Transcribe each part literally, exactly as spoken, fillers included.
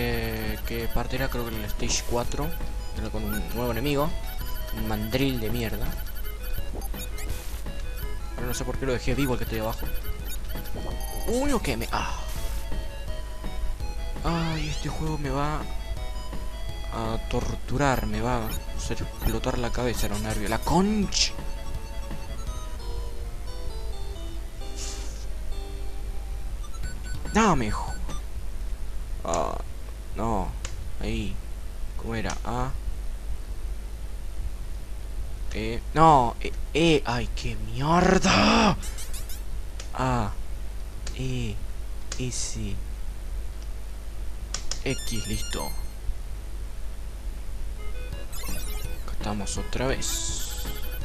sé qué parte era, creo que en el Stage cuatro. Pero con un nuevo enemigo. Un mandril de mierda. Ahora no sé por qué lo dejé vivo el que estoy abajo. Uno que me... Ah. Ay, este juego me va a torturar, me va a hacer explotar la cabeza, los nervios. La concha. Dame. Ah, no. Ahí. ¿Cómo era? A. E. No. E. E. Ay, qué mierda. A. E. S. X, listo. Acá estamos otra vez.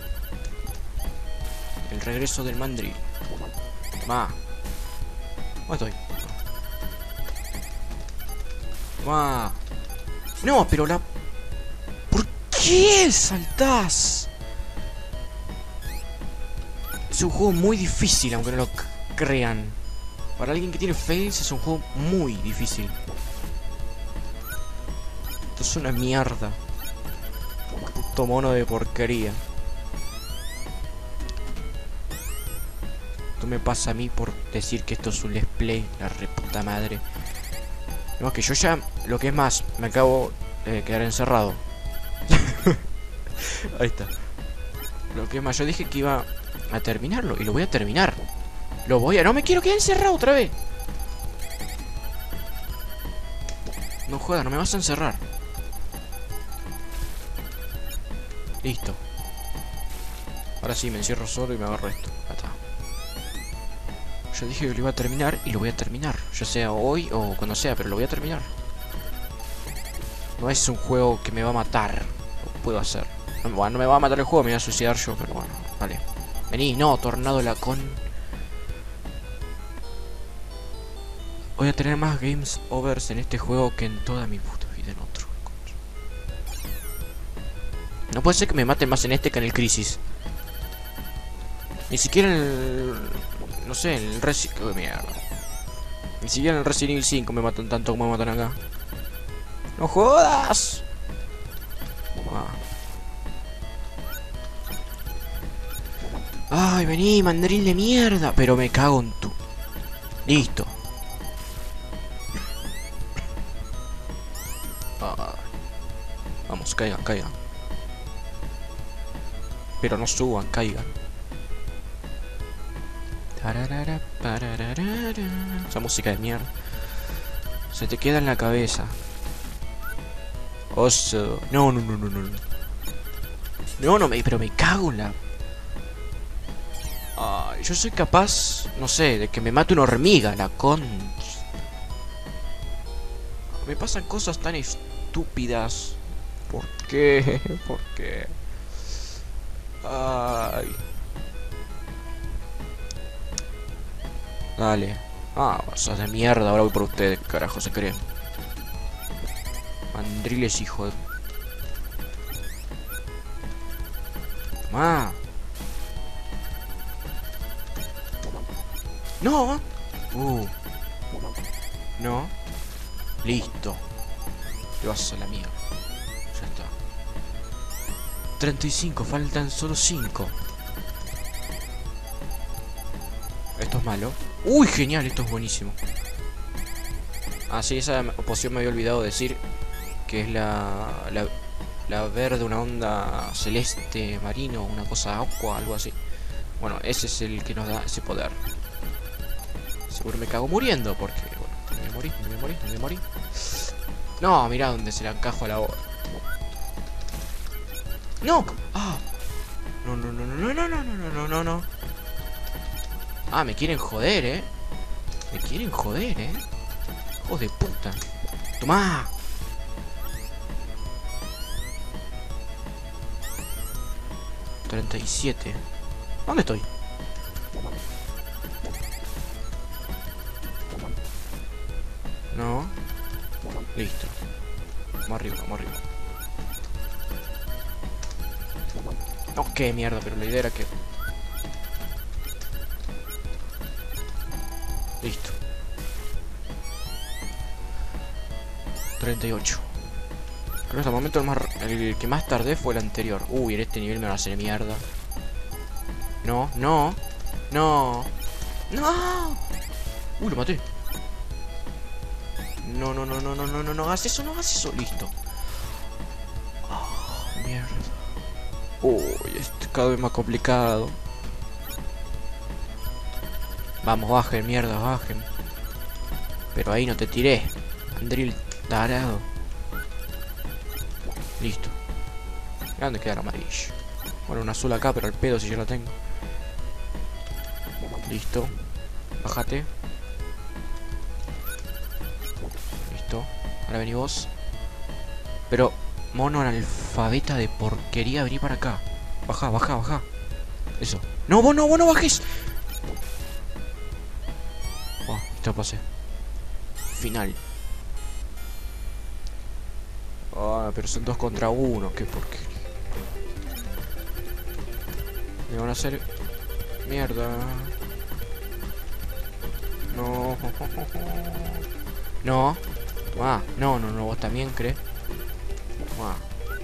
El regreso del mandril. Va. ¿Dónde estoy? Va. No, pero la... ¿Por qué saltás? Es un juego muy difícil, aunque no lo crean. Para alguien que tiene fails es un juego muy difícil. Esto es una mierda. Puto mono de porquería. Esto me pasa a mí por decir que esto es un let's play. La reputa madre. No, que yo ya, lo que es más, me acabo de quedar encerrado. Ahí está. Lo que es más, yo dije que iba a terminarlo. Y lo voy a terminar. Lo voy a... No me quiero quedar encerrado otra vez. No jodas, no me vas a encerrar. Listo. Ahora sí, me encierro solo y me agarro esto. Ahí está. Yo dije que lo iba a terminar y lo voy a terminar. Ya sea hoy o cuando sea, pero lo voy a terminar. No es un juego que me va a matar. Lo puedo hacer. No, bueno, no me va a matar el juego, me voy a suicidar yo, pero bueno, vale. Vení, no, tornado la con... Voy a tener más games overs en este juego que en toda mi puta vida en otro. No puede ser que me maten más en este que en el Crisis. Ni siquiera en el... No sé, en el Resident... Oh, mierda. Ni siquiera en el Resident Evil cinco me matan tanto como me matan acá. ¡No jodas! Ah. Ay, vení, mandril de mierda. Pero me cago en tu... Listo. Ah. Vamos, caigan, caigan. Pero no suban, caigan. Esa música de mierda. Se te queda en la cabeza. Oso. No, no, no, no, no. No, no, me, pero me cago en la... Ay, yo soy capaz, no sé, de que me mate una hormiga, la concha. Me pasan cosas tan estúpidas. ¿Por qué? ¿Por qué? Ay. Dale. Ah, cosas de mierda, ahora voy por ustedes, carajo, se creen. Mandriles, hijo de... Tomá. No. Uh. No. Listo. Te vas a la mierda. Ya está. treinta y cinco, faltan solo cinco. Esto es malo. Uy, genial, esto es buenísimo. Ah, sí, esa poción me había olvidado decir. Que es la, la... La verde, una onda celeste, marino, una cosa agua, algo así. Bueno, ese es el que nos da ese poder. Seguro me cago muriendo, porque... Bueno, me morí, me morí, me morí. No, mirá dónde se la encajo a la hora. ¡No! ¡Ah! No, no, no, no, no, no, no, no, no, no, no. Ah, me quieren joder, eh. Me quieren joder, eh. Hijos de puta. ¡Tomá! treinta y siete. ¿Dónde estoy? No. Listo. Vamos arriba, vamos arriba. No, qué mierda, pero la idea era que... Listo. treinta y ocho. Creo que hasta el momento el, más, el que más tardé fue el anterior. Uy, en este nivel me va a hacer mierda. No, no, no, no. Uy, lo maté. No, no, no, no, no, no, no, no hagas eso, no hagas eso. Listo. Oh, mierda. Uy, esto es cada vez más complicado. Vamos, bajen, mierda, bajen. Pero ahí no te tiré. Andril tarado. Listo. ¿Dónde queda el amarillo? Bueno, un azul acá, pero el pedo si yo lo tengo. Listo. Bájate. Listo. Ahora vení vos. Pero, mono analfabeta de porquería, vení para acá. Baja, baja, baja. Eso. No, vos no, vos no bajes. Oh, esto pasé. Final. Ah, pero son dos contra uno. Qué porquería. Me van a hacer mierda. No. No. Toma. No, no, no. Vos también crees. Toma.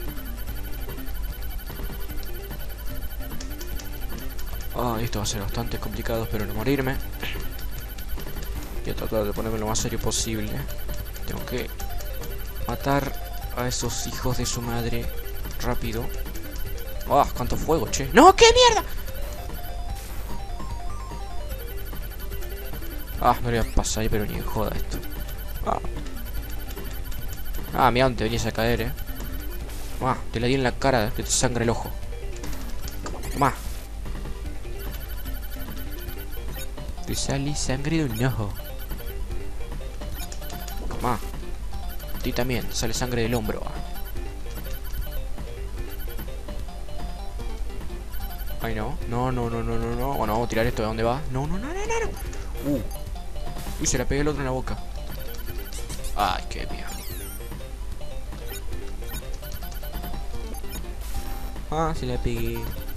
Ah, esto va a ser bastante complicado. Espero no morirme. Voy a tratar de ponerme lo más serio posible. Tengo que matar a esos hijos de su madre rápido. ¡Ah! Oh, ¡cuánto fuego, che! ¡No! ¡Qué mierda! Ah, me voy a pasar ahí, pero ni en joda esto. Ah, ah mira, te venías a caer, eh. Ah, te la di en la cara, que te sangra el ojo. Toma. Te sale sangre de un ojo. Toma. A ti también, te sale sangre del hombro. Ay, no. No, no, no, no, no, no. Bueno, vamos a tirar esto de dónde va. No, no, no, no, no, no. Uh. Uy, se la pegué el otro en la boca. Ay, qué mierda. Ah, se la pegué.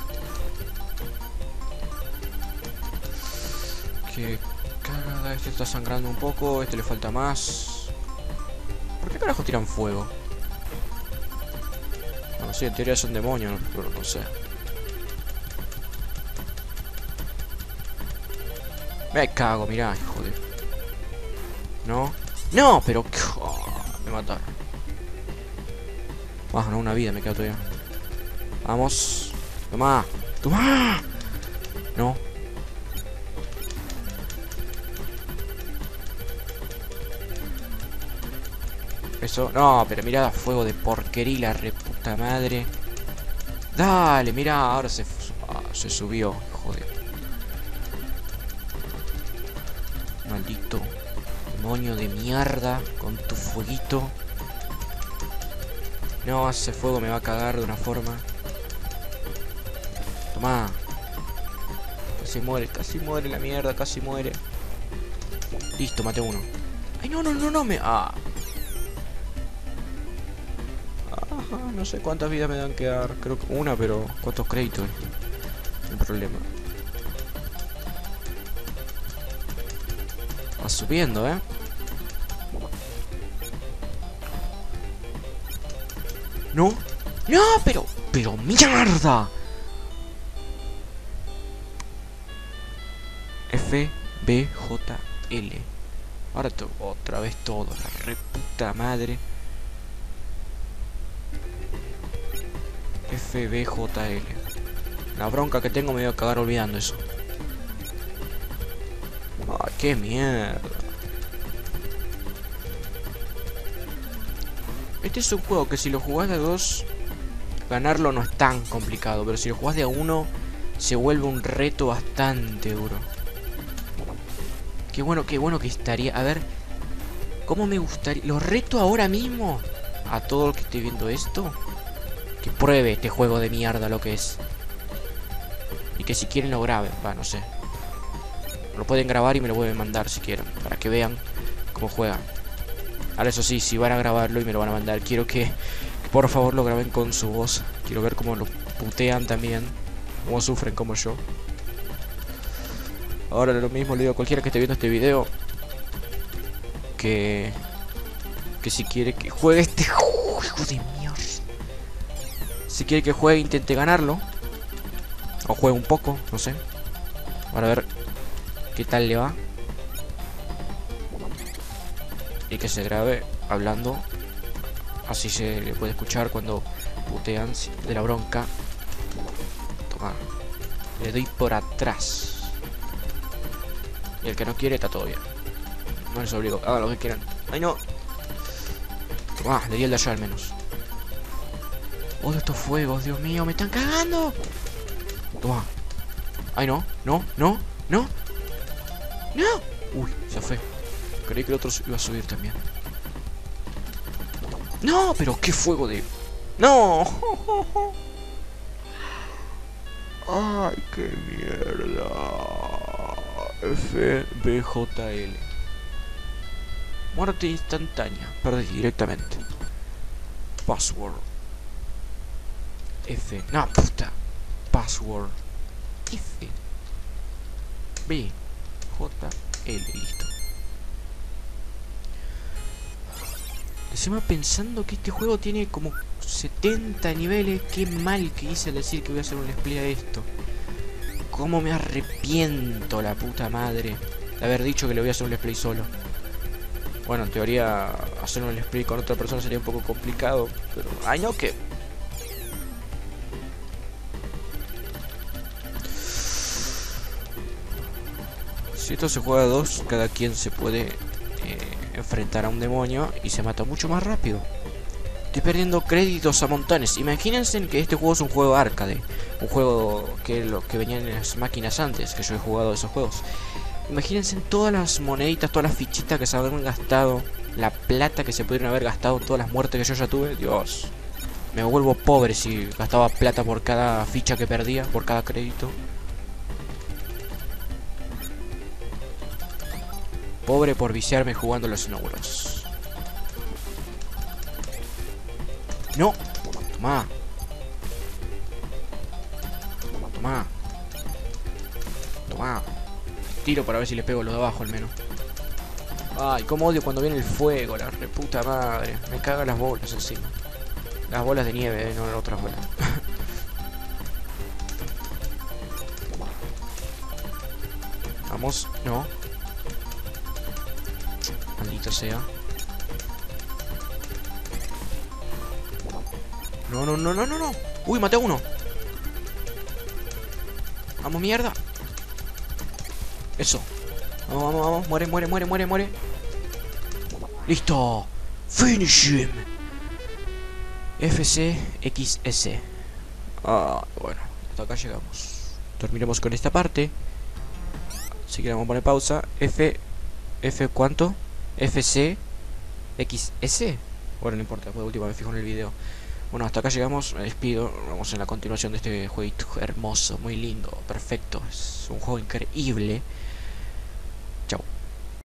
Qué cagada. Este está sangrando un poco. Este le falta más. ¿Por qué carajo tiran fuego? Bueno, sí, en teoría son demonios, pero no sé. Me cago, mirá, hijo de... No. No, pero... Oh, me mataron. Ah, no, una vida me queda todavía. Vamos. Toma. Toma. No. Eso. No, pero mirá, fuego de porquería, la reputa madre. Dale, mirá, ahora se... Ah, se subió, joder. Maldito demonio de mierda. Con tu fueguito. No, ese fuego me va a cagar de una forma. Toma. Casi muere, casi muere la mierda, casi muere. Listo, maté uno. Ay, no, no, no, no, me... Ah. Ajá, no sé cuántas vidas me dan que dar. Creo que una, pero... ¿Cuántos créditos? No hay problema. Va subiendo, ¿eh? No. No, pero... Pero mierda. F B J L. Ahora otra vez todo. La reputa madre. F B J L. La bronca que tengo me voy a cagar olvidando eso. Ah, qué mierda. Este es un juego que si lo jugás de a dos, ganarlo no es tan complicado. Pero si lo jugás de a uno, se vuelve un reto bastante duro. Qué bueno, qué bueno que estaría. A ver, ¿cómo me gustaría? Lo reto ahora mismo a todo el que esté viendo esto, que pruebe este juego de mierda lo que es. Y que si quieren lo graben, va, no sé. Lo pueden grabar y me lo pueden mandar si quieren, para que vean cómo juegan. Ahora eso sí, si van a grabarlo y me lo van a mandar, quiero que, que por favor lo graben con su voz. Quiero ver cómo lo putean también, cómo sufren como yo. Ahora lo mismo le digo a cualquiera que esté viendo este video, que que si quiere que juegue este juego de mierda. Si quiere que juegue, intente ganarlo. O juegue un poco, no sé. Para ver qué tal le va. Y que se grabe hablando. Así se le puede escuchar cuando putean de la bronca. Toma. Le doy por atrás. Y el que no quiere está todo bien. No les obligo, hagan lo que quieran. ¡Ay no! Toma, le di el de allá al menos. Odio estos fuegos, Dios mío, me están cagando. Toma. Ay no, no, no, no. No. Uy, se fue. Creí que el otro iba a subir también. No, pero qué fuego de... No. Ay, qué mierda. F B J L. Muerte instantánea. Perdí directamente. Password. F. No, puta. Password. F. B. J. L. Listo. Encima pensando que este juego tiene como setenta niveles. Qué mal que hice al decir que voy a hacer un let's play a esto. Cómo me arrepiento, la puta madre, de haber dicho que le voy a hacer un let's play solo. Bueno, en teoría hacer un let's play con otra persona sería un poco complicado, pero... ¡Ay no, que! Si esto se juega a dos, cada quien se puede eh, enfrentar a un demonio y se mata mucho más rápido. Estoy perdiendo créditos a montones. Imagínense que este juego es un juego arcade. Un juego que lo que venían en las máquinas antes, que yo he jugado esos juegos. Imagínense todas las moneditas, todas las fichitas que se habrán gastado. La plata que se pudieron haber gastado, todas las muertes que yo ya tuve. Dios, me vuelvo pobre si gastaba plata por cada ficha que perdía, por cada crédito. Pobre por viciarme jugando los Snowbros. No, toma. Toma. Toma. Tiro para ver si le pego lo de abajo al menos. Ay, cómo odio cuando viene el fuego, la reputa madre. Me cagan las bolas encima. Las bolas de nieve, eh, no las otras bolas. Vamos, no. Maldita sea. No, no, no, no, no, no. Uy, maté a uno. Vamos, mierda. Eso. Vamos, vamos, vamos. Muere, muere, muere, muere, muere. Listo. Finish him. F C X S. Ah, bueno. Hasta acá llegamos. Terminemos con esta parte. Así que vamos a poner pausa. F... F ¿cuánto? F C X S. Bueno, no importa. Por último me fijo en el video. Bueno, hasta acá llegamos, me despido. Vamos en la continuación de este jueguito hermoso, muy lindo, perfecto. Es un juego increíble.